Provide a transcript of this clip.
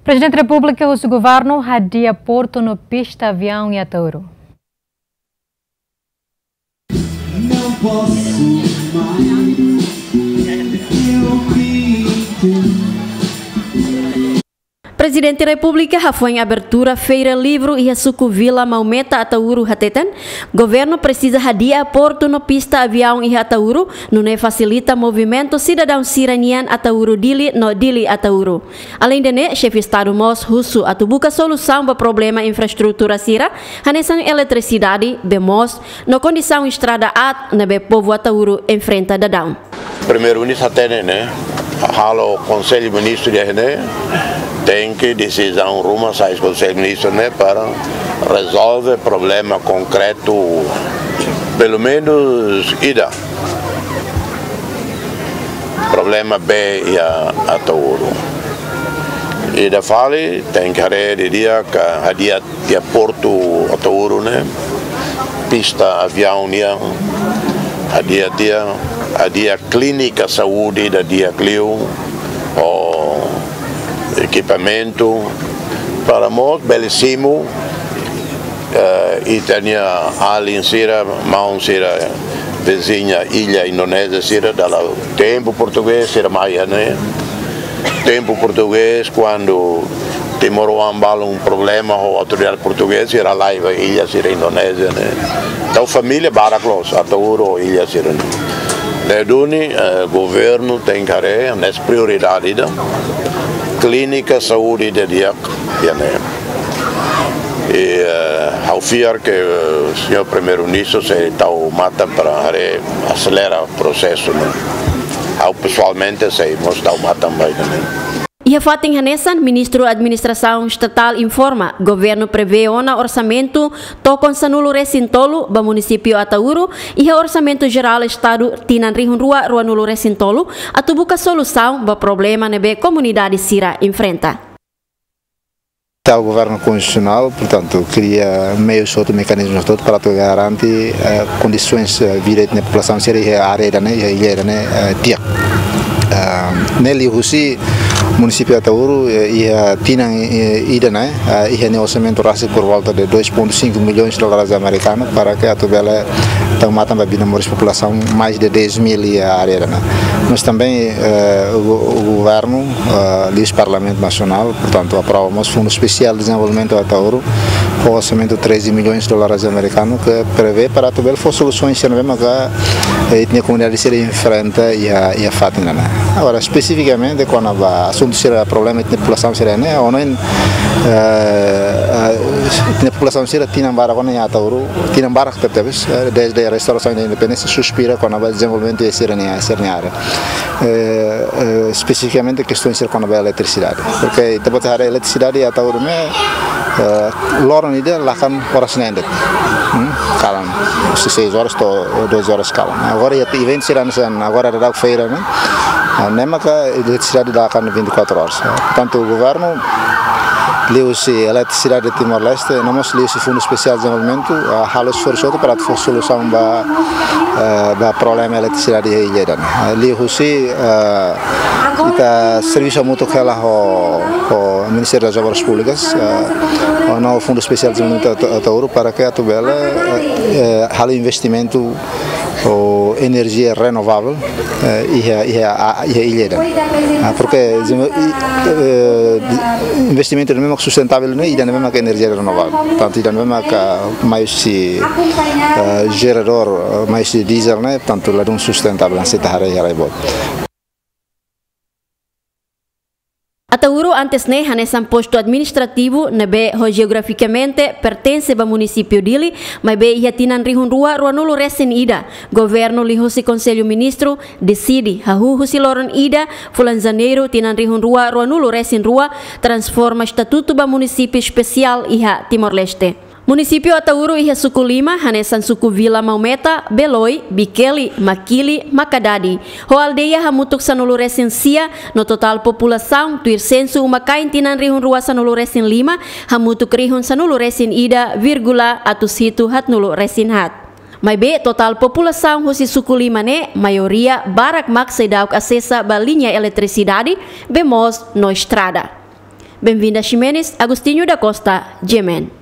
Presidente da República e o governo hadia porto no pista avião e Atauro. Não posso mais, eu pinto. Presidente da República foi em abertura Feira Livro e a Sucuvila Maumeta Atauro Hatetan. Governo precisa hadia porto no pista avião e Atauro, não facilita movimento cidadão siranian Atauro Dili no Dili Atauro. Além de né, chefe Estado Mos Russo atubuca solução para problema infraestrutura sira, hanesan eletricidade bemos no condição estrada at na be povo Atauro enfrenta dadão. Primeiro-ministro até né, halo Conselho Ministro de né, tem que decisão rumo sai Conselho Ministro né para resolver problema concreto, pelo menos ida. Problema B e a Tauro. Ida fale tem que de dia que dia porto a Tauro né, pista avião né, a dia clínica saúde da dia Clio, o equipamento para nós belíssimo e tinha ali em Sira, mão Sira vizinha ilha Indonésia Sira da tempo português Sira Maia né, tempo português quando Timor-Leste um problema com a autoridade portuguesa era lá ilha Sira Indonésia né, então família Baraclos a Tauro ilha Sira Leduni, governo tem que ter nessa prioridade da clínica saúde de dia e ao fiar que o senhor primeiro-ministro se está mata para acelerar o processo né, ao pessoalmente se mostra o mata também né. E a Fatin Hanesan, Ministro da Administração Estatal, informa, governo prevê um orçamento tocam sanulo recintolo ba município Atauro e o orçamento geral Estado tinan rihunrua ruanulo recintolo atubuca solução ba problema nebe comunidade sira enfrenta. O governo constitucional, portanto, cria meios outros mecanismos todos para garantir condições de vida da população sira e a área né, dia. Nele Russi município de Atauro ia tinha ida né ia no orçamento rácio por volta de 2,5 milhões de dólares americanos para que a tubela tomata babina moris população mais de 10 mil e a área né. Mas também o governo e o Parlamento Nacional, portanto, aprovamos Fundo Especial de Desenvolvimento de Atauro com orçamento de 13 milhões de dólares americanos que prevê para a tubela for soluções que a etnia comunidade se enfrenta e a fatina né. Agora especificamente quando a assunto será problema da população será né, ou não a população será tinha bara quando em Atauro tinha bara que talvez desde a restauração da independência suspira quando o desenvolvimento é ser na área especificamente questões ser quando a eletricidade porque depois a eletricidade a Atauro né lorong ide lakan horas nendet kalam 6 horas ou 2 horas kalam agora ya event será agora ada feira né nema que a eletricidade dá akan 24 horas portanto o governo leu-se a eletricidade de Timor-Leste nós leu-se Fundo Especial de Desenvolvimento halo esforço para a solução da problema da eletricidade em ilha leu-se kita serviço muito que ela o Ministério das Obras Públicas o Fundo Especial de Desenvolvimento Tauro para que a tubela halo investimento ou energia renovável e a ilha porque investimento não é sustentável não é mesmo que energia renovável portanto não é mesmo que mais gerador mais diesel né portanto lá não sustentável nessa área boa. Atauro antes né hanesan posto administrativo nebe geograficamente pertence ao município dele, mas be ia tinan rihunrua ruanulo recém ida. Governo lihusi Conselho Ministro decide husi loron ida fulan janeiro tinan rihunrua ruanulo recém rua transforma estatuto ba município especial iha Timor-Leste. Município Atauro e Suku Lima, hanesan Suku Vila Maumeta, Beloi, Bikeli, Makili, Makadadi. Ho aldeia hamutuk sanulu resensia, no total população, tuir sensu umakain tinan rihun rua sanulu resen lima, hamutuk rihun sanulu resen ida, virgula, atus hitu hat nulu resen hat. Mas be total população husi Suku Lima ne, maioria barak mak sedauk acessa ba linha eletricidade, bemos no estrada. Bem-vinda Ximenes, Agostinho da Costa, Jemen.